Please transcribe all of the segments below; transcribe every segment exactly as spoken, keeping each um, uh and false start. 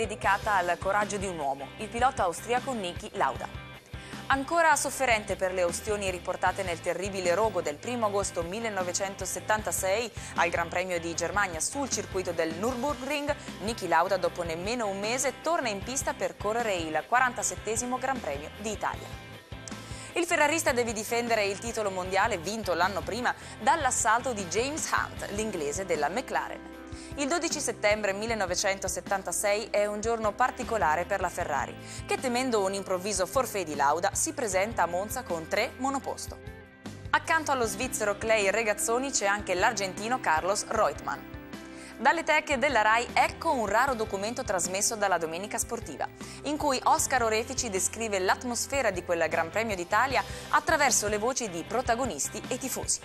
dedicata al coraggio di un uomo, il pilota austriaco Niki Lauda. Ancora sofferente per le ustioni riportate nel terribile rogo del primo agosto millenovecentosettantasei al Gran Premio di Germania sul circuito del Nürburgring, Niki Lauda dopo nemmeno un mese torna in pista per correre il quarantasettesimo Gran Premio d'Italia. Il ferrarista deve difendere il titolo mondiale vinto l'anno prima dall'assalto di James Hunt, l'inglese della McLaren. Il dodici settembre millenovecentosettantasei è un giorno particolare per la Ferrari, che temendo un improvviso forfait di Lauda si presenta a Monza con tre monoposto. Accanto allo svizzero Clay Regazzoni c'è anche l'argentino Carlos Reutemann. Dalle teche della Rai ecco un raro documento trasmesso dalla Domenica Sportiva, in cui Oscar Orefici descrive l'atmosfera di quel Gran Premio d'Italia attraverso le voci di protagonisti e tifosi.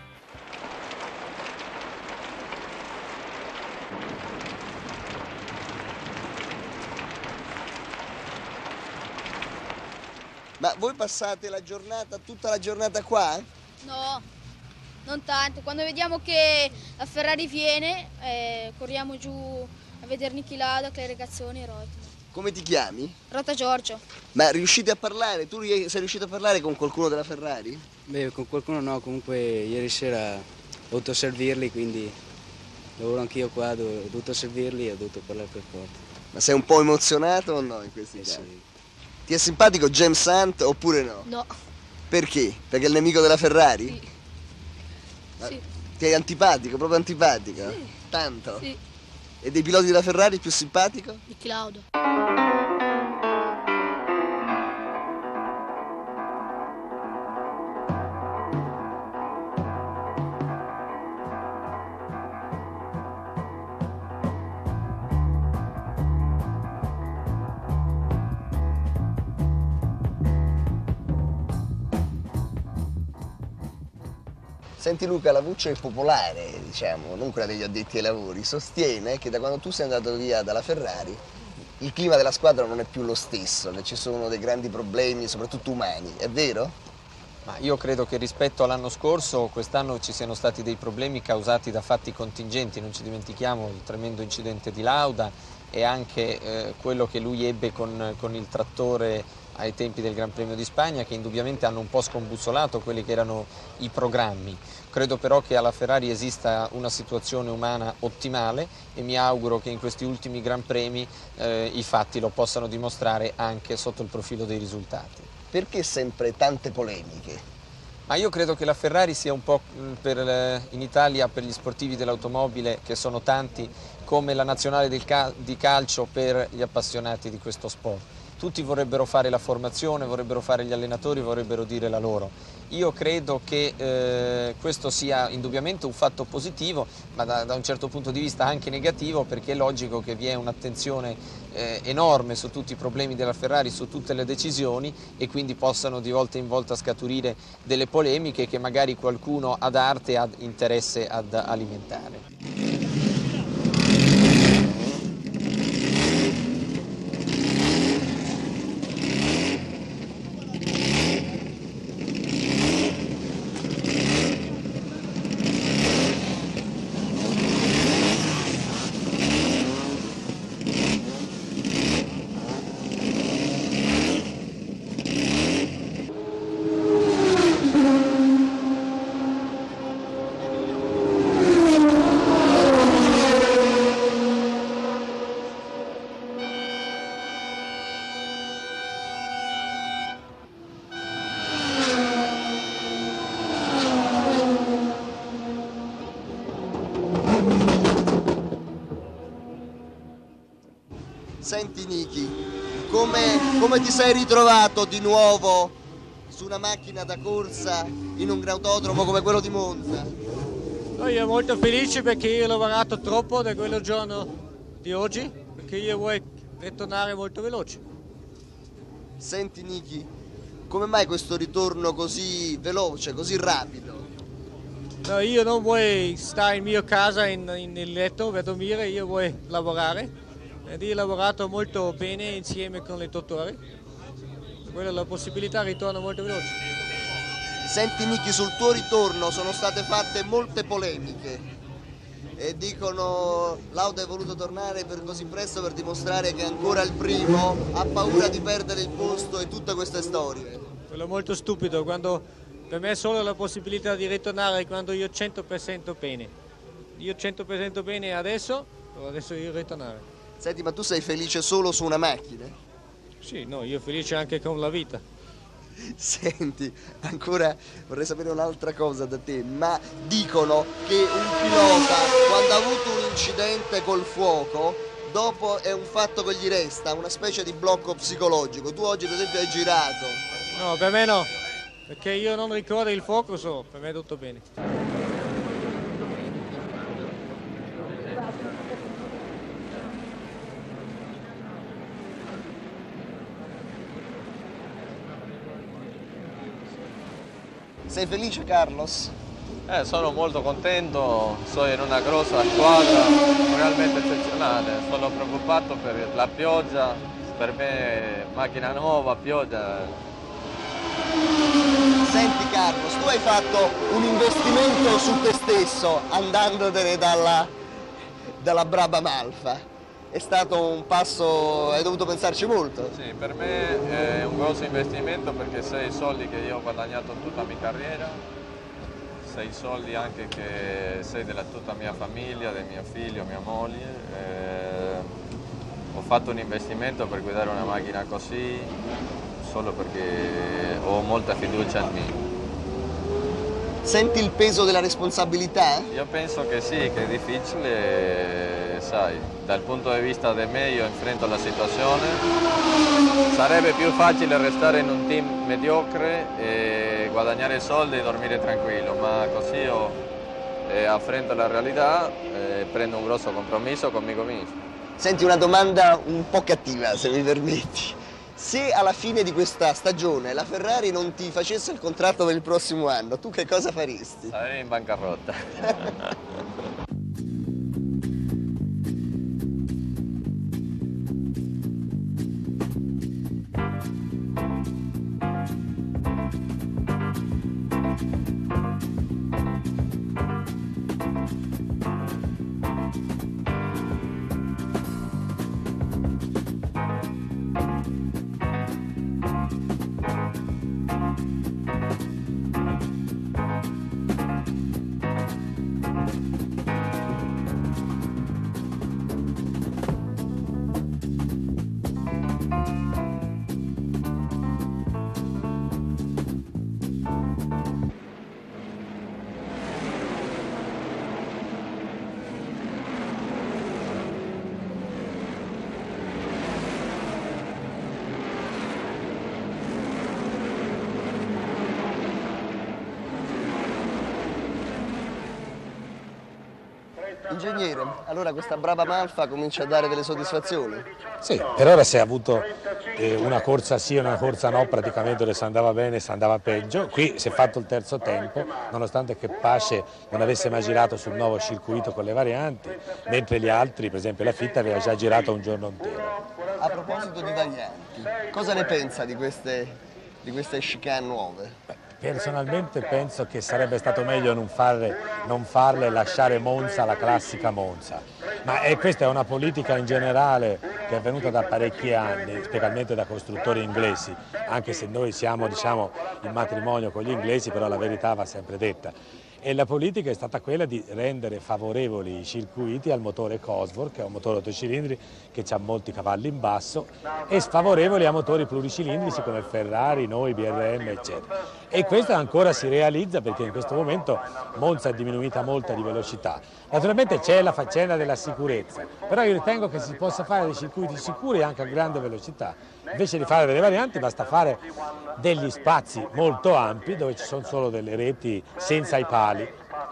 Ma voi passate la giornata, tutta la giornata qua? No, non tanto. Quando vediamo che la Ferrari viene, eh, corriamo giù a vedere Niki Lauda, Clay Regazzoni e Reutemann. Come ti chiami? Rota Giorgio. Ma riuscite a parlare? Tu sei riuscito a parlare con qualcuno della Ferrari? Beh, con qualcuno no, comunque ieri sera ho dovuto servirli, quindi lavoro anch'io qua, ho dovuto servirli e ho dovuto parlare per forza. Ma sei un po' emozionato o no in questi Eh casi? sì. Ti è simpatico James Hunt oppure no? No. Perché? Perché è il nemico della Ferrari? Sì. Ma Sì. ti è antipatico, proprio antipatico? Sì. Tanto? Sì. E dei piloti della Ferrari più simpatico? Niki Lauda. Senti Luca, la voce popolare, diciamo, non quella degli addetti ai lavori, sostiene che da quando tu sei andato via dalla Ferrari il clima della squadra non è più lo stesso, che ci sono dei grandi problemi, soprattutto umani, è vero? Ma io credo che rispetto all'anno scorso quest'anno ci siano stati dei problemi causati da fatti contingenti, non ci dimentichiamo il tremendo incidente di Lauda e anche eh, quello che lui ebbe con, con il trattore ai tempi del Gran Premio di Spagna, che indubbiamente hanno un po' scombussolato quelli che erano i programmi. Credo però che alla Ferrari esista una situazione umana ottimale e mi auguro che in questi ultimi Gran Premi eh, i fatti lo possano dimostrare anche sotto il profilo dei risultati. Perché sempre tante polemiche? Ma io credo che la Ferrari sia un po' per, in Italia per gli sportivi dell'automobile, che sono tanti, come la nazionale del cal- di calcio per gli appassionati di questo sport. Tutti vorrebbero fare la formazione, vorrebbero fare gli allenatori, vorrebbero dire la loro. Io credo che eh, questo sia indubbiamente un fatto positivo, ma da, da un certo punto di vista anche negativo, perché è logico che vi è un'attenzione eh, enorme su tutti i problemi della Ferrari, su tutte le decisioni, e quindi possano di volta in volta scaturire delle polemiche che magari qualcuno ad arte ha interesse ad alimentare. Senti Niki, come, come ti sei ritrovato di nuovo su una macchina da corsa in un autodromo come quello di Monza? No, io sono molto felice perché io ho lavorato troppo da quello giorno di oggi, perché io voglio ritornare molto veloce. Senti Niki, come mai questo ritorno così veloce, così rapido? No, io non voglio stare in mia casa in, in il letto per dormire, io voglio lavorare. Ed io ho lavorato molto bene insieme con i dottori, quella è la possibilità, ritorno molto veloce. Senti Niki, sul tuo ritorno sono state fatte molte polemiche. e dicono Lauda è voluto tornare per così presto per dimostrare che è ancora il primo, ha paura di perdere il posto e tutte queste storie. Quello è molto stupido, quando per me è solo la possibilità di ritornare quando io cento per cento bene. Io cento per cento bene adesso, adesso io ritornare. Senti, ma tu sei felice solo su una macchina? Sì, no, io felice anche con la vita. Senti, ancora vorrei sapere un'altra cosa da te, ma dicono che un pilota quando ha avuto un incidente col fuoco, dopo è un fatto che gli resta, una specie di blocco psicologico. Tu oggi per esempio hai girato. No, per me no, perché io non ricordo il fuoco, so, per me è tutto bene. Sei felice, Carlos? Eh, sono molto contento, sono in una grossa squadra realmente eccezionale, sono preoccupato per la pioggia, per me macchina nuova, pioggia. Senti Carlos, tu hai fatto un investimento su te stesso andandotene dalla, dalla Brabham Alfa. È stato un passo, hai dovuto pensarci molto? Sì, per me è un grosso investimento perché sei soldi che io ho guadagnato tutta la mia carriera, sei soldi anche che sei della tutta la mia famiglia, del mio figlio, mia moglie. Eh, ho fatto un investimento per guidare una macchina così solo perché ho molta fiducia in me. Senti il peso della responsabilità? Io penso che sì, che è difficile, sai, dal punto di vista di me io enfrento la situazione. Sarebbe più facile restare in un team mediocre e guadagnare soldi e dormire tranquillo, ma così io eh, affronto la realtà e prendo un grosso compromesso conmigo stesso. Senti, una domanda un po' cattiva, se mi permetti. Se alla fine di questa stagione la Ferrari non ti facesse il contratto per il prossimo anno, tu che cosa faresti? Sarei in bancarotta. Ingegnere, allora questa Brabham Alfa comincia a dare delle soddisfazioni? Sì, per ora si è avuto eh, una corsa sì e una corsa no, praticamente dove si andava bene, si andava peggio. Qui si è fatto il terzo tempo, nonostante che Pace non avesse mai girato sul nuovo circuito con le varianti, mentre gli altri, per esempio la Fitta, aveva già girato un giorno intero. A proposito di varianti, cosa ne pensa di queste, di queste chicane nuove? Personalmente penso che sarebbe stato meglio non farle, non farle e lasciare Monza la classica Monza, ma è, questa è una politica in generale che è venuta da parecchi anni, specialmente da costruttori inglesi, anche se noi siamo diciamo, in matrimonio con gli inglesi, però la verità va sempre detta. E la politica è stata quella di rendere favorevoli i circuiti al motore Cosworth, che è un motore otto cilindri che ha molti cavalli in basso, e sfavorevoli a motori pluricilindrici come Ferrari, noi, B R M, eccetera. E questo ancora si realizza perché in questo momento Monza è diminuita molta di velocità. Naturalmente c'è la faccenda della sicurezza, però io ritengo che si possa fare dei circuiti sicuri anche a grande velocità. Invece di fare delle varianti basta fare degli spazi molto ampi dove ci sono solo delle reti senza i pali.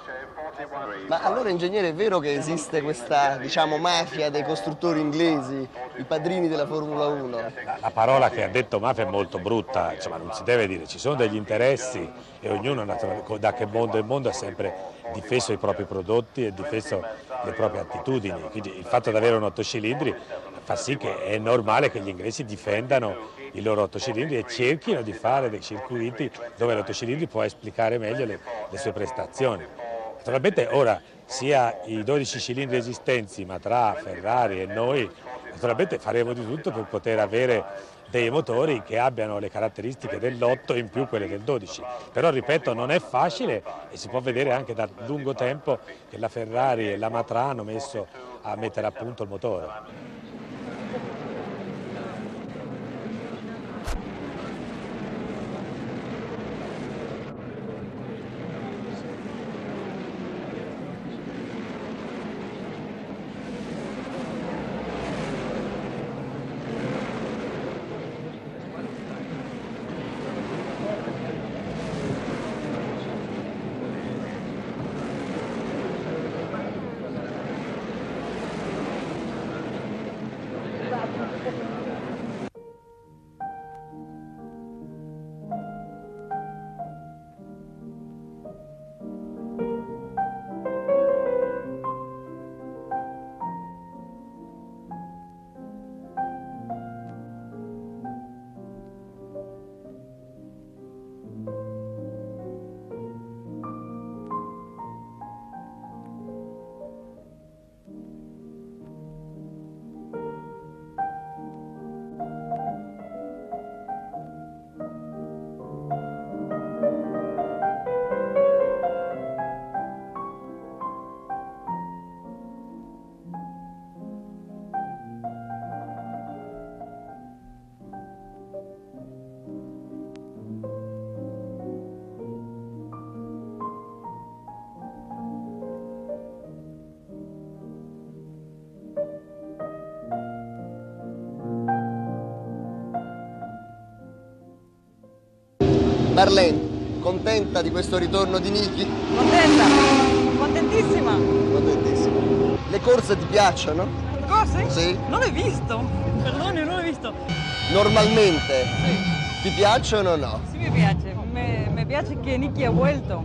Ma allora, ingegnere, è vero che esiste questa, diciamo, mafia dei costruttori inglesi, i padrini della Formula uno? La, la parola che ha detto mafia è molto brutta, insomma non si deve dire, ci sono degli interessi e ognuno da che mondo è mondo ha sempre difeso i propri prodotti e difeso le proprie attitudini, quindi il fatto di avere un otto cilindri fa sì che è normale che gli inglesi difendano i loro otto cilindri e cerchino di fare dei circuiti dove l'otto cilindri può esplicare meglio le, le sue prestazioni. Naturalmente ora sia i dodici cilindri esistenti, ma tra Ferrari e noi naturalmente faremo di tutto per poter avere dei motori che abbiano le caratteristiche dell'otto in più quelle del dodici. Però ripeto, non è facile e si può vedere anche da lungo tempo che la Ferrari e la Matra hanno messo a mettere a punto il motore. Marlene, contenta di questo ritorno di Niki? Contenta, contentissima. Contentissima. Le corse ti piacciono? Le corse? Sì. Non l'ho visto, perdoni, non l'ho visto. Normalmente? Sì. Ti piacciono o no? Sì, mi piace, mi, mi piace che Niki ha vuelto.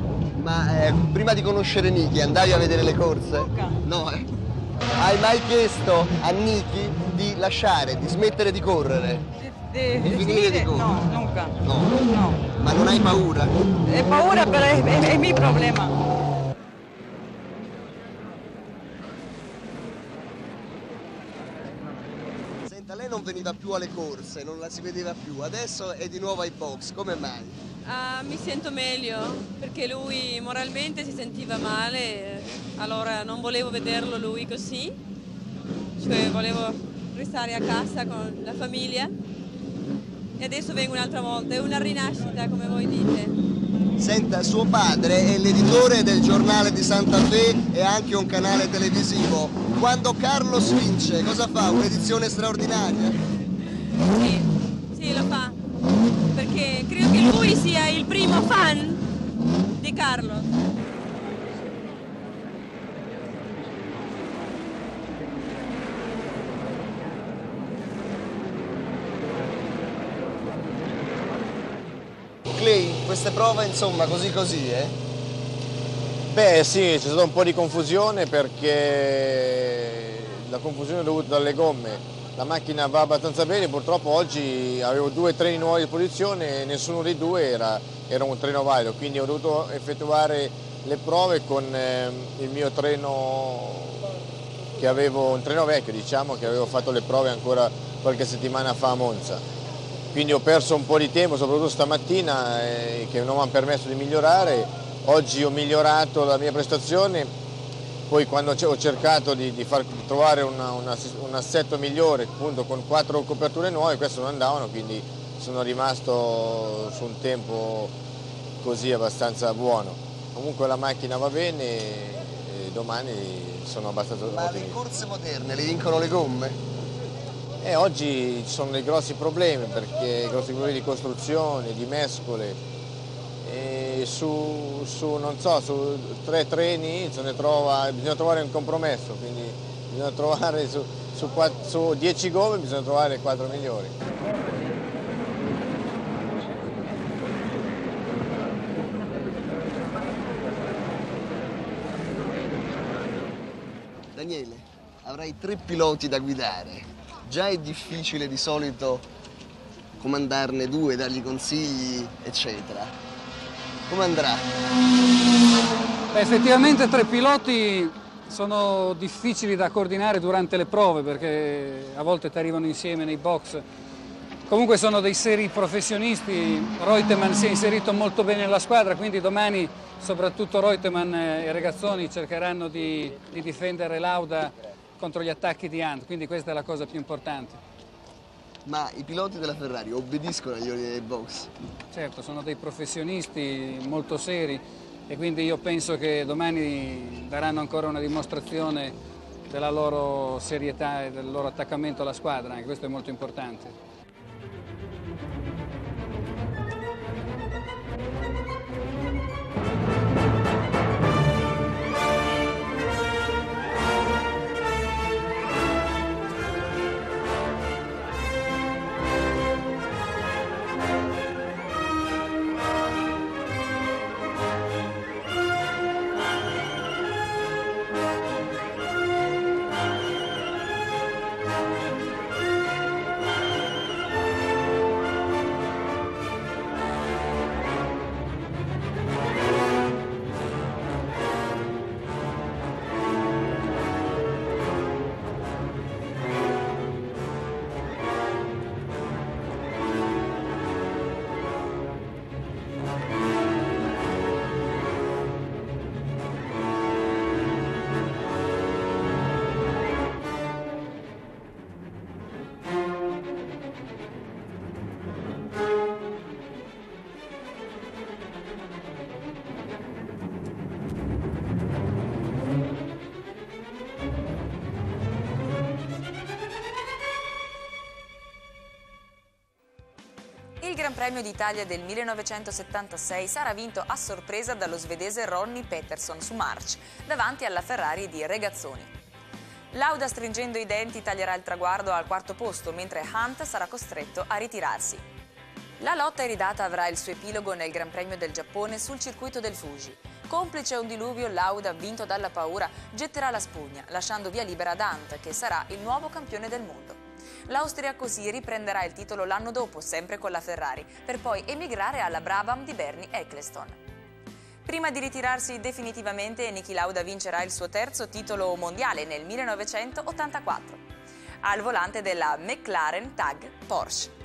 Ma eh, prima di conoscere Niki andavi a vedere le corse? Nunca. No, eh. Hai mai chiesto a Niki di lasciare, di smettere di correre? Di, Di di finire finire? di correre? No, nunca. No. No. Ma non hai paura? È paura, però è, è, è mio problema. Senta, lei non veniva più alle corse, non la si vedeva più, adesso è di nuovo ai box, come mai? Ah, mi sento meglio perché lui moralmente si sentiva male, allora non volevo vederlo lui così, cioè volevo restare a casa con la famiglia e adesso vengo un'altra volta, è una rinascita come voi dite. Senta, suo padre è l'editore del giornale di Santa Fe e anche un canale televisivo. Quando Carlos vince, cosa fa? Un'edizione straordinaria? Sì, sì, lo fa, perché credo che lui sia il primo fan di Carlos. Clay, queste prove insomma così così, eh? Beh sì, c'è stata un po' di confusione perché la confusione è dovuta dalle gomme. La macchina va abbastanza bene, purtroppo oggi avevo due treni nuovi di posizione e nessuno dei due era, era un treno valido, quindi ho dovuto effettuare le prove con eh, il mio treno, che avevo un treno vecchio, diciamo, che avevo fatto le prove ancora qualche settimana fa a Monza. Quindi ho perso un po' di tempo, soprattutto stamattina, eh, che non mi hanno permesso di migliorare. Oggi ho migliorato la mia prestazione, poi quando ho cercato di, di far trovare una, una, un assetto migliore, appunto con quattro coperture nuove, queste non andavano, quindi sono rimasto su un tempo così abbastanza buono. Comunque la macchina va bene e domani sono abbastanza Ma ottimista. le corse moderne le vincono le gomme? Eh, oggi ci sono dei grossi problemi, perché grossi problemi di costruzione, di mescole, e su, su, non so, su tre treni se ne trova, bisogna trovare un compromesso, quindi bisogna trovare su, su, quattro, su dieci gomme bisogna trovare le quattro migliori. Daniele, avrai tre piloti da guidare. Già è difficile di solito comandarne due, dargli consigli, eccetera. Come andrà? Beh, effettivamente tre piloti sono difficili da coordinare durante le prove perché a volte ti arrivano insieme nei box. Comunque sono dei seri professionisti, Reutemann si è inserito molto bene nella squadra, quindi domani soprattutto Reutemann e Regazzoni cercheranno di, di difendere Lauda contro gli attacchi di Hunt, quindi questa è la cosa più importante. Ma i piloti della Ferrari obbediscono agli ordini del box? Certo, sono dei professionisti molto seri e quindi io penso che domani daranno ancora una dimostrazione della loro serietà e del loro attaccamento alla squadra, anche questo è molto importante. Il Gran Premio d'Italia del millenovecentosettantasei sarà vinto a sorpresa dallo svedese Ronnie Peterson su March, davanti alla Ferrari di Regazzoni. Lauda, stringendo i denti, taglierà il traguardo al quarto posto, mentre Hunt sarà costretto a ritirarsi. La lotta iridata avrà il suo epilogo nel Gran Premio del Giappone sul circuito del Fuji. Complice un diluvio, Lauda, vinto dalla paura, getterà la spugna, lasciando via libera ad Hunt, che sarà il nuovo campione del mondo. L'Austria così riprenderà il titolo l'anno dopo, sempre con la Ferrari, per poi emigrare alla Brabham di Bernie Ecclestone. Prima di ritirarsi definitivamente, Niki Lauda vincerà il suo terzo titolo mondiale nel millenovecentottantaquattro, al volante della McLaren Tag Porsche.